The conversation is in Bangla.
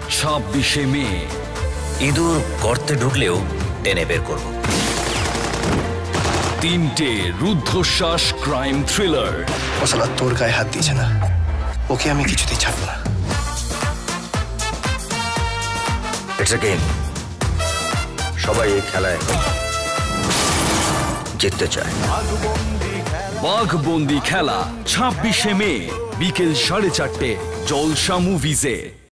26শে মে। ইঁদুর গর্তে ঢুকলেও টেনে বের করব। 3টে রুদ্ধশ্বাস ক্রাইম থ্রিলার। ও শালা তোর গায়ে হাত দিয়েছে না, ওকে আমি কিছুতেই ছাড়বো না। ইটস আ গেম, সবাই এই খেলায় জিততে চায়। বাঘবন্দি খেলা 26শে মে বিকেল 4:30 জলসা মুভিজে।